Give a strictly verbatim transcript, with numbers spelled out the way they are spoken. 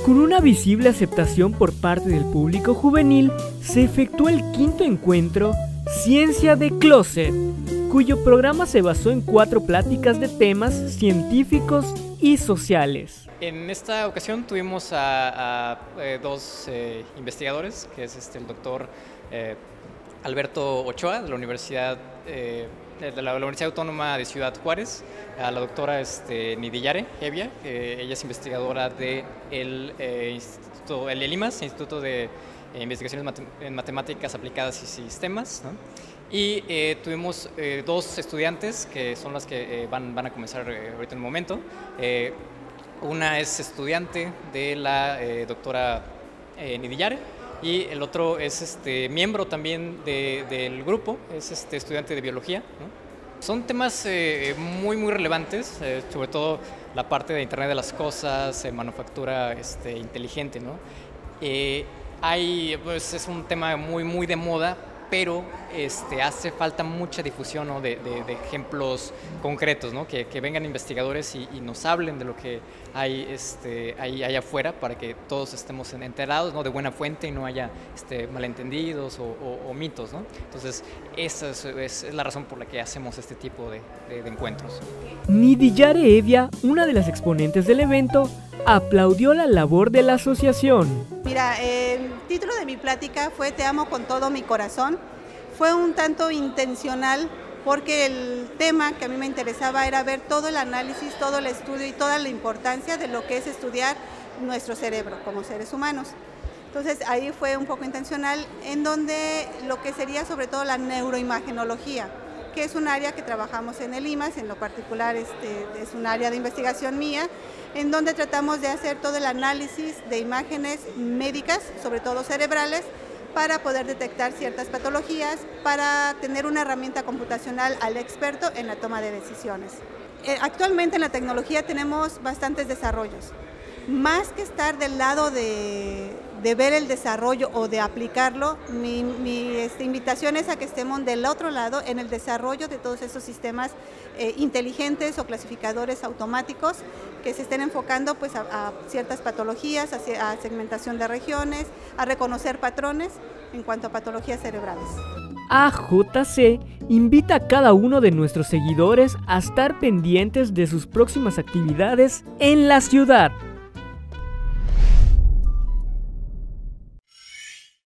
Con una visible aceptación por parte del público juvenil, se efectuó el quinto encuentro Ciencia de Closet, cuyo programa se basó en cuatro pláticas de temas científicos y sociales. En esta ocasión tuvimos a, a eh, dos eh, investigadores, que es este, el doctor eh, Alberto Ochoa, de la Universidad, eh, de la, la Universidad Autónoma de Ciudad Juárez, a la doctora este, Nidiyare Hevia, que ella es investigadora del de eh, Instituto, el IMAS, Instituto de eh, Investigaciones Mate en Matemáticas Aplicadas y Sistemas, ¿no? Y eh, tuvimos eh, dos estudiantes que son las que eh, van, van a comenzar eh, ahorita en un momento. Eh, una es estudiante de la eh, doctora eh, Nidiyare y el otro es este, miembro también de, del grupo, es este, estudiante de biología, ¿no? Son temas eh, muy muy relevantes, eh, sobre todo la parte de Internet de las Cosas, eh, manufactura este, inteligente, ¿no? Eh, hay, pues, es un tema muy muy de moda, pero este, hace falta mucha difusión, ¿no? de, de, de ejemplos concretos, ¿no? que, que vengan investigadores y, y nos hablen de lo que hay, este, hay, hay afuera para que todos estemos enterados, ¿no? de buena fuente y no haya este, malentendidos o, o, o mitos, ¿no? Entonces, esa es, es, es la razón por la que hacemos este tipo de, de, de encuentros. Nidiyare Hevia, una de las exponentes del evento, aplaudió la labor de la asociación. Mira, el título de mi plática fue Te amo con todo mi corazón. Fue un tanto intencional porque el tema que a mí me interesaba era ver todo el análisis, todo el estudio y toda la importancia de lo que es estudiar nuestro cerebro como seres humanos. Entonces ahí fue un poco intencional, en donde lo que sería sobre todo la neuroimagenología, que es un área que trabajamos en el IMAS, en lo particular este, es un área de investigación mía, en donde tratamos de hacer todo el análisis de imágenes médicas, sobre todo cerebrales, para poder detectar ciertas patologías, para tener una herramienta computacional al experto en la toma de decisiones. Eh, actualmente en la tecnología tenemos bastantes desarrollos. Más que estar del lado de, de ver el desarrollo o de aplicarlo, mi, mi este, invitación es a que estemos del otro lado en el desarrollo de todos esos sistemas eh, inteligentes o clasificadores automáticos que se estén enfocando pues, a, a ciertas patologías, a, a segmentación de regiones, a reconocer patrones en cuanto a patologías cerebrales. A J C invita a cada uno de nuestros seguidores a estar pendientes de sus próximas actividades en la ciudad.